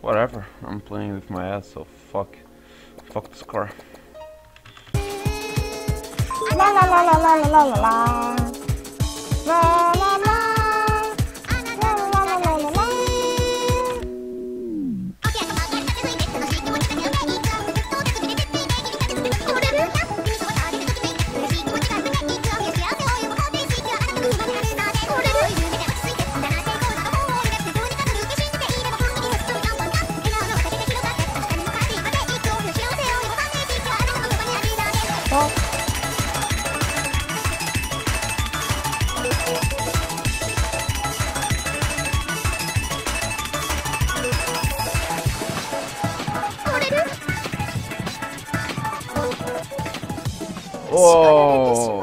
Whatever, I'm playing with my ass, so fuck the score. La la la la la la la la. La la la. Oh!